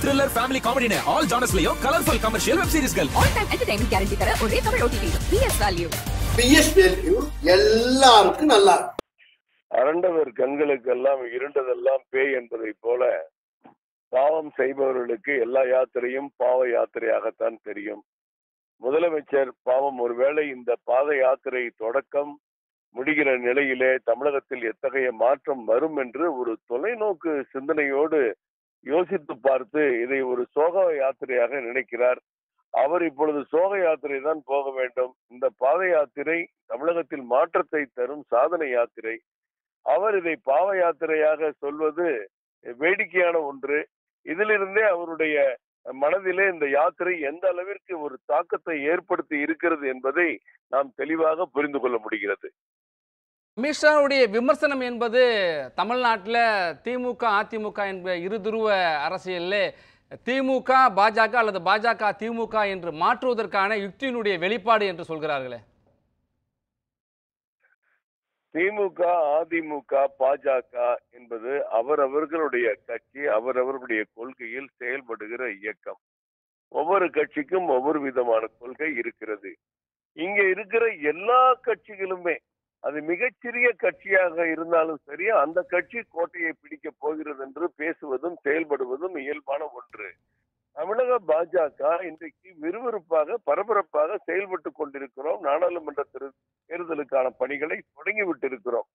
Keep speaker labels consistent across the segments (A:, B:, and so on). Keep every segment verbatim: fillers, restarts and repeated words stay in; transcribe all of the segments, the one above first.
A: thriller, family comedy ne all genres layo colorful commercial web series gal.
B: All time entertainment guarantee tara ore Tamil O T T. P S Value.
C: P S Value எல்லாருக்கும் நல்லா.
D: அரண்டவர் கண்களுக்கெல்லாம் இருண்டதெல்லாம் பேய் என்பதை போல பாவம் செய்பவர்களுக்கு எல்லா யாத்திரையும் பாவ யாத்திரையாகத்தான் தெரியும். முதலமைச்சர் பாவம் ஒருவேளை இந்த பாத யாத்திரை தொடக்கம் முடிகிற நிலையிலே தமிழகத்தில் எத்தகைய மாற்றம் வரும் என்று ஒரு தொலைநோக்கு சிந்தனையோடு யோசித்து பார்த்து இதை ஒரு சோக யாத்திரையாக நினைக்கிறார். அவர் இப்பொழுது சோக யாத்திரை தான் போக வேண்டும். இந்த பாத யாத்திரை தமிழகத்தில் மாற்றத்தை தரும் சாதனை யாத்திரை. அவர் இதை பாவ யாத்திரையாக சொல்வது வேடிக்கையான ஒன்று. இதிலிருந்தே அவருடைய மனதிலே இந்த யாத்திரை எந்த அளவிற்கு ஒரு தாக்கத்தை ஏற்படுத்தி இருக்கிறது என்பதை நாம் தெளிவாக புரிந்து கொள்ள முடிகிறது.
E: அமித்ஷாவுடைய விமர்சனம் என்பது தமிழ்நாட்டில் திமுக அதிமுக என்ற இருதுருவ அரசியலில் திமுக பாஜக அல்லது பாஜக திமுக என்று மாற்றுவதற்கான யுக்தியினுடைய வெளிப்பாடு என்று சொல்கிறார்களே.
D: திமுக அதிமுக பாஜக என்பது அவரவர்களுடைய கட்சி, அவரவர்களுடைய கொள்கையில் செயல்படுகிற இயக்கம். ஒவ்வொரு கட்சிக்கும் ஒவ்வொரு விதமான கொள்கை இருக்கிறது. இங்க இருக்கிற எல்லா கட்சிகளுமே அது மிகச்சிறிய கட்சியாக இருந்தாலும் சரி, அந்த கட்சி கோட்டையை பிடிக்க போகிறது என்று பேசுவதும் செயல்படுவதும் இயல்பான ஒன்று. தமிழக பாஜக இன்றைக்கு விறுவிறுப்பாக பரபரப்பாக செயல்பட்டு கொண்டிருக்கிறோம். நாடாளுமன்ற தேர்தலுக்கான பணிகளை தொடங்கிவிட்டு இருக்கிறோம்.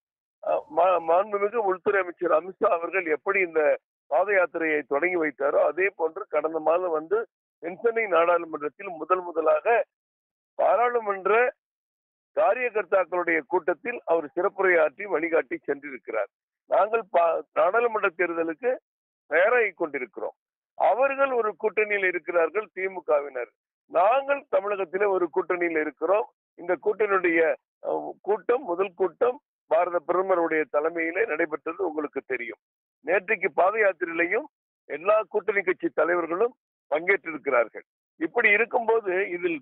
D: மாண்புமிகு உள்துறை அமைச்சர் அமித்ஷா அவர்கள் எப்படி இந்த பாத யாத்திரையை தொடங்கி வைத்தாரோ அதே போன்று கடந்த மாதம் வந்து தென்சென்னை நாடாளுமன்றத்தில் முதல் முதலாக பாராளுமன்ற காரியகர்த்தாக்களுடைய கூட்டத்தில் அவர் சிறப்புரையாற்றி வழிகாட்டி சென்றிருக்கிறார். நாங்கள் நாடாளுமன்ற தேர்தலுக்கு தயாராகி கொண்டிருக்கிறோம். அவர்கள் ஒரு கூட்டணியில் இருக்கிறார்கள், திமுகவினர். நாங்கள் தமிழகத்திலே ஒரு கூட்டணியில் இருக்கிறோம். இந்த கூட்டணியுடைய கூட்டம் முதல் கூட்டம் பாரத பிரதமருடைய தலைமையிலே நடைபெற்றது உங்களுக்கு தெரியும். நேற்றைக்கு பாத யாத்திரையிலையும் எல்லா கூட்டணி கட்சி தலைவர்களும் பங்கேற்றிருக்கிறார்கள். இப்படி இருக்கும்போது இதில்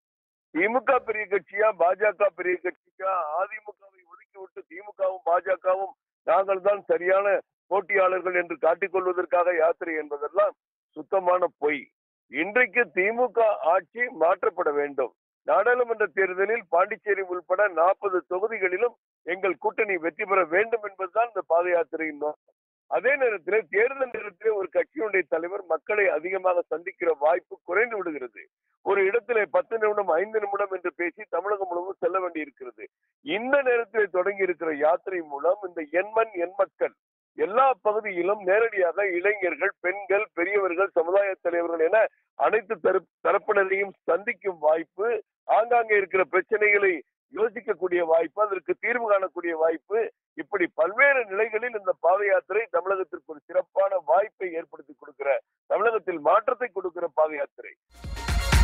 D: திமுக பெரிய கட்சியா பாஜக பெரிய கட்சியா, அதிமுகவை ஒதுக்கி விட்டு திமுகவும் பாஜகவும் நாங்கள் தான் சரியான போட்டியாளர்கள் என்று காட்டிக் கொள்வதற்காக யாத்திரை என்பதெல்லாம் சுத்தமான பொய். இன்றைக்கு திமுக ஆட்சி மாற்றப்பட வேண்டும். நாடாளுமன்ற தேர்தலில் பாண்டிச்சேரி உள்பட நாற்பது தொகுதிகளிலும் எங்கள் கூட்டணி வெற்றி பெற வேண்டும் என்பதுதான் இந்த பாத யாத்திரையின் நோக்கம். அதே நேரத்திலே தேர்தல் நேரத்திலே ஒரு கட்சியினுடைய தலைவர் மக்களை அதிகமாக சந்திக்கிற வாய்ப்பு குறைந்து விடுகிறது. ஒரு இடத்திலே பத்து நிமிடம் ஐந்து நிமிடம் என்று பேசி தமிழகம் முழுவதும் செல்ல வேண்டி இருக்கிறது. இந்த நேரத்திலே தொடங்கி இருக்கிற யாத்திரை மூலம் இந்த எண்மண் எண்மக்கள் எல்லா பகுதியிலும் நேரடியாக இளைஞர்கள், பெண்கள், பெரியவர்கள், சமுதாய தலைவர்கள் என அனைத்து தரப்பினரையும் சந்திக்கும் வாய்ப்பு, ஆங்காங்கே இருக்கிற பிரச்சனைகளை யோசிக்கக்கூடிய வாய்ப்பு, அதற்கு தீர்வு காணக்கூடிய வாய்ப்பு, இப்படி பல்வேறு நிலைகளில் இந்த பாத யாத்திரை தமிழகத்திற்கு ஒரு சிறப்பான வாய்ப்பை ஏற்படுத்தி கொடுக்கிற, தமிழகத்தில் மாற்றத்தை கொடுக்கிற பாத யாத்திரை.